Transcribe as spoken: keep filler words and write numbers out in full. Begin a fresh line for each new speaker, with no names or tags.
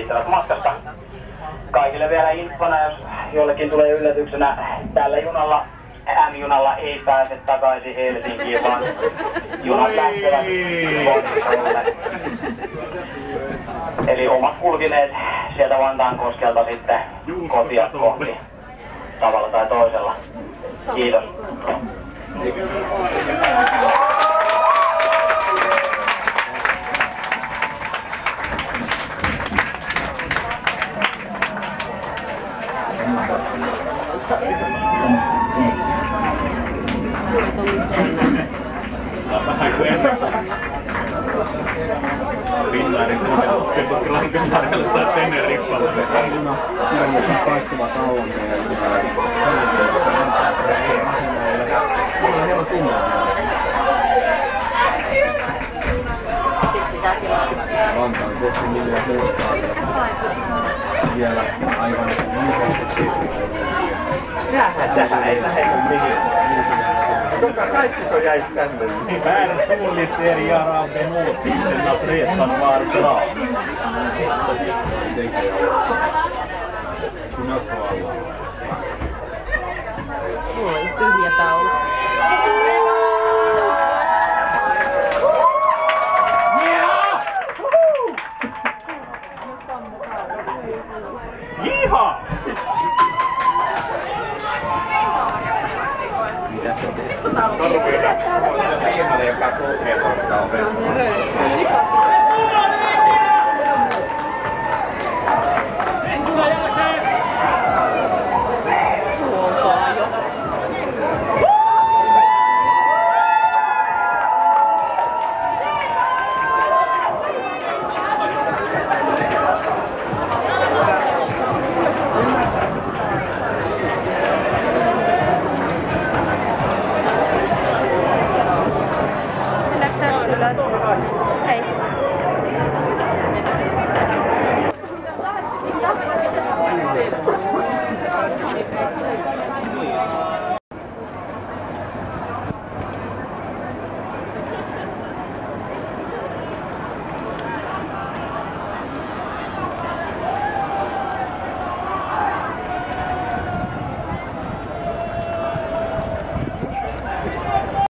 kiittävät matkasta. Kaikille vielä infona, jos jollekin tulee yllätyksenä, tällä junalla, M-junalla ei pääse takaisin Helsinkiin, vaan junat lähtevät Vantaankoskelle. Eli omat kulkineet sieltä Vantaankoskelta sitten kotia kohti tavalla tai toisella. Kiitos.
Finnairin kokemuskemmat Rankenmarjalle tai Teneriffalle.
Kyllä muuten kaihtuva kauan meidän pitää. Kyllä on hieman tunnelma. Vantaan tehty millään muuttaa vielä aivan ihmiseksi.
Jäähän tähän, ei lähetä mihinkään. Joka kaikki jäis tänne.
Världsulliter Jara Benås resan var bra.
Mulla on tyhjä taulu.
Jiha!
Normiita. Se viimeinen, joka kulkee tuosta ovesta.
Mennäänkö tästä ylös?